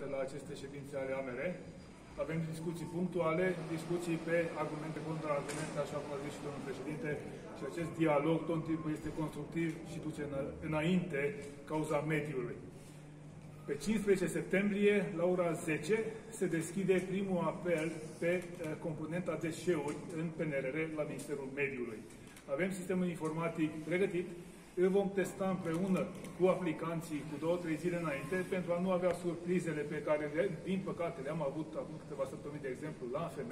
la aceste ședințe ale AMR. Avem discuții punctuale, discuții pe argumente, contraargumente, așa cum a zis și domnul președinte, și acest dialog tot timpul este constructiv și duce înainte cauza mediului. Pe 15 septembrie, la ora 10, se deschide primul apel pe componenta deșeuri în PNRR la Ministerul Mediului. Avem sistemul informatic pregătit, îl vom testa împreună cu aplicanții cu 2-3 zile înainte pentru a nu avea surprizele pe care, din păcate, le-am avut acum câteva săptămâni, de exemplu, la AFM.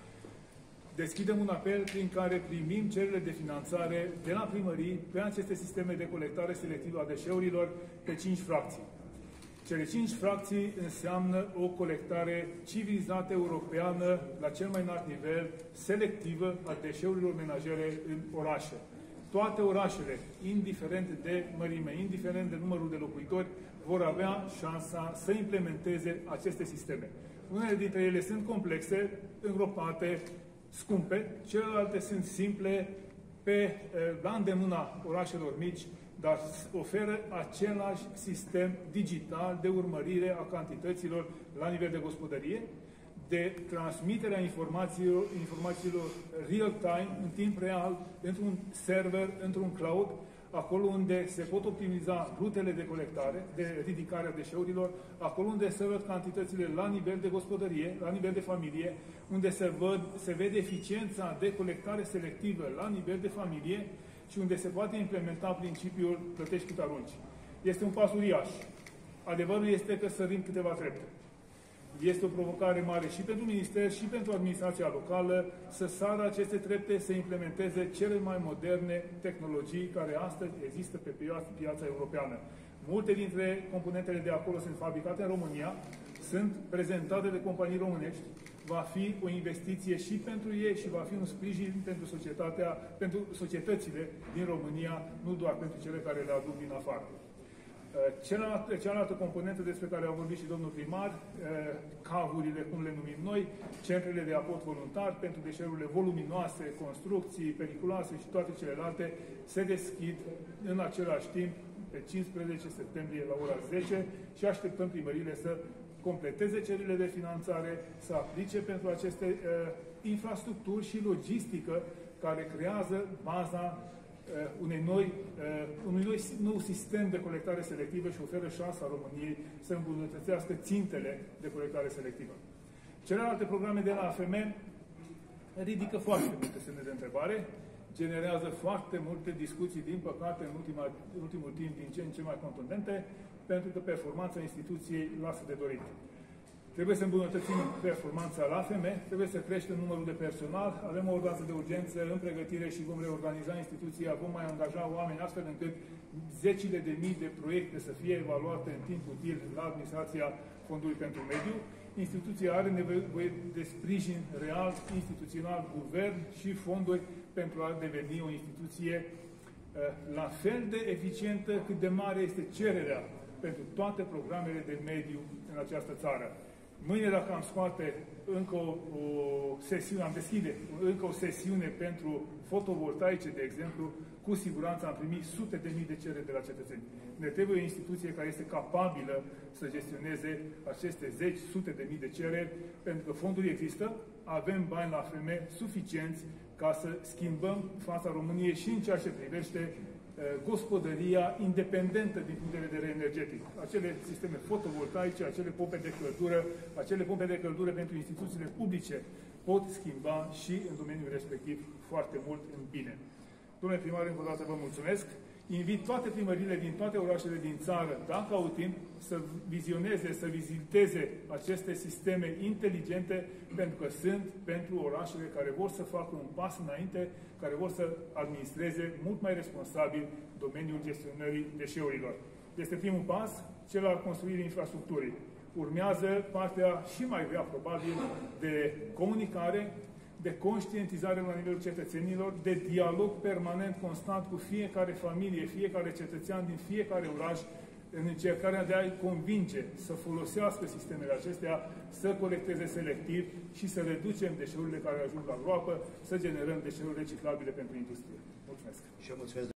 Deschidem un apel prin care primim cererile de finanțare de la primării pe aceste sisteme de colectare selectivă a deșeurilor pe 5 fracții. Cele 5 fracții înseamnă o colectare civilizată europeană la cel mai înalt nivel, selectivă a deșeurilor menajere în orașe. Toate orașele, indiferent de mărime, indiferent de numărul de locuitori, vor avea șansa să implementeze aceste sisteme. Unele dintre ele sunt complexe, îngropate, scumpe, celelalte sunt simple, la îndemâna orașelor mici, dar oferă același sistem digital de urmărire a cantităților la nivel de gospodărie, de transmiterea informațiilor real-time, în timp real, într-un server, într-un cloud, acolo unde se pot optimiza rutele de colectare, de ridicare a deșeurilor, acolo unde se văd cantitățile la nivel de gospodărie, la nivel de familie, unde se vede eficiența de colectare selectivă la nivel de familie și unde se poate implementa principiul plătești cât arunci. Este un pas uriaș. Adevărul este că sărim câteva trepte. Este o provocare mare și pentru minister și pentru administrația locală să sară aceste trepte, să implementeze cele mai moderne tehnologii care astăzi există pe piața europeană. Multe dintre componentele de acolo sunt fabricate în România, sunt prezentate de companii românești, va fi o investiție și pentru ei și va fi un sprijin pentru societățile din România, nu doar pentru cele care le aduc din afară. Cealaltă componentă despre care a vorbit și domnul primar, cavurile, cum le numim noi, centrele de aport voluntar pentru deșeurile voluminoase, construcții periculoase și toate celelalte, se deschid în același timp pe 15 septembrie la ora 10 și așteptăm primările să completeze cererile de finanțare, să aplice pentru aceste infrastructuri și logistică care creează baza unui nou sistem de colectare selectivă și oferă șansa României să îmbunătățească țintele de colectare selectivă. Celelalte programe de la AFM ridică foarte multe semne de întrebare, generează foarte multe discuții, din păcate, în ultimul timp, din ce în ce mai contundente, pentru că performanța instituției lasă de dorit. Trebuie să îmbunătățim performanța la AFM, trebuie să creștem numărul de personal, avem o ordonanță de urgență în pregătire și vom reorganiza instituția, vom mai angaja oameni astfel încât zecile de mii de proiecte să fie evaluate în timp util la administrația Fondului pentru Mediu. Instituția are nevoie de sprijin real, instituțional, guvern și fonduri pentru a deveni o instituție la fel de eficientă cât de mare este cererea pentru toate programele de mediu în această țară. Mâine, dacă am scoate încă o sesiune, am deschide încă o sesiune pentru fotovoltaice, de exemplu, cu siguranță am primit sute de mii de cereri de la cetățeni. Ne trebuie o instituție care este capabilă să gestioneze aceste zeci, sute de mii de cereri, pentru că fondul există, avem bani la AFM suficienți ca să schimbăm fața României și în ceea ce privește gospodăria independentă din punct de vedere energetic. Acele sisteme fotovoltaice, acele pompe de căldură pentru instituțiile publice pot schimba și în domeniul respectiv foarte mult în bine. Domnule primar, încă o dată vă mulțumesc. Invit toate primările din toate orașele din țară, dacă au timp, să vizioneze, să viziteze aceste sisteme inteligente, pentru că sunt pentru orașele care vor să facă un pas înainte, care vor să administreze mult mai responsabil domeniul gestionării deșeurilor. Este primul pas, cel al construirii infrastructurii. Urmează partea și mai grea, probabil, de comunicare, de conștientizare la nivelul cetățenilor, de dialog permanent, constant cu fiecare familie, fiecare cetățean din fiecare oraș, în încercarea de a-i convinge să folosească sistemele acestea, să colecteze selectiv și să reducem deșeurile care ajung la groapă, să generăm deșeuri reciclabile pentru industrie. Mulțumesc! Și eu mulțumesc.